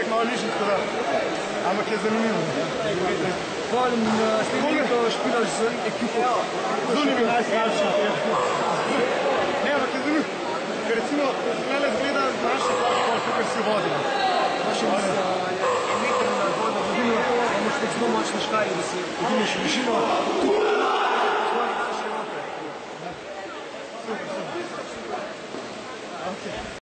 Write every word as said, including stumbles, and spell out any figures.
malo lišen, tako da. Ampak je zanimivo. Volim, sledi to špilaš z ekipo. Zunaj mi najslabši. Ne, ampak je zanimivo. Ker recimo, tukaj zgleda naša plača, tukaj si vodila. Naša misla je meter na vodo vodilo, pa moš biti zelo močni škarji, da si vidiš višino. Super, super. Okay.